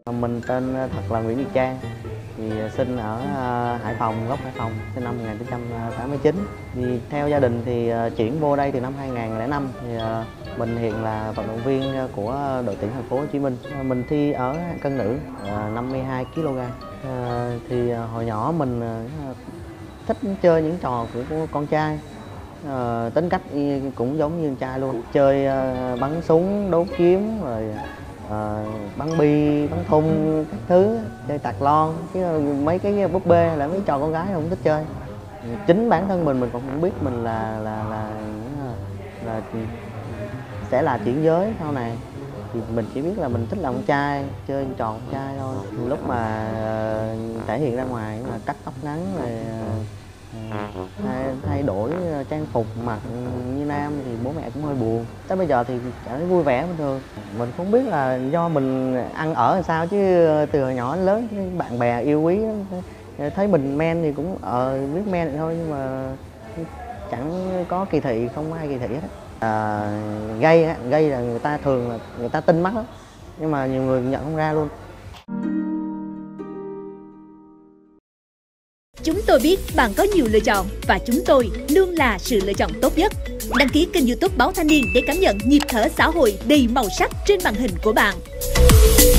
Mình tên thật là Nguyễn Việt Trang, thì sinh ở Hải Phòng, gốc Hải Phòng, sinh năm 1989. Thì theo gia đình thì chuyển vô đây từ năm 2005. Thì mình hiện là vận động viên của đội tuyển thành phố Hồ Chí Minh. Mình thi ở cân nữ 52 kg. Thì hồi nhỏ mình thích chơi những trò của con trai. Tính cách cũng giống như con trai luôn, chơi bắn súng, đấu kiếm, rồi bắn bi, bắn thun các thứ, chơi tạc lon, chứ mấy cái búp bê là mấy trò con gái không thích chơi. Chính bản thân mình còn không biết mình là sẽ là chuyển giới sau này. Thì mình chỉ biết là mình thích làm con trai, chơi trò con trai thôi. Lúc mà thể hiện ra ngoài là cắt tóc ngắn, rồi thay đổi trang phục mặc như nam thì bố mẹ cũng hơi buồn. Tới bây giờ thì cảm thấy vui vẻ bình thường. Mình không biết là do mình ăn ở làm sao, chứ từ hồi nhỏ đến lớn bạn bè yêu quý thấy mình men thì cũng biết men vậy thôi, nhưng mà chẳng có kỳ thị, không có ai kỳ thị hết. Gay là người ta thường là người ta tinh mắt lắm, nhưng mà nhiều người nhận không ra luôn. Chúng tôi biết bạn có nhiều lựa chọn và chúng tôi luôn là sự lựa chọn tốt nhất. Đăng ký kênh YouTube Báo Thanh Niên để cảm nhận nhịp thở xã hội đầy màu sắc trên màn hình của bạn.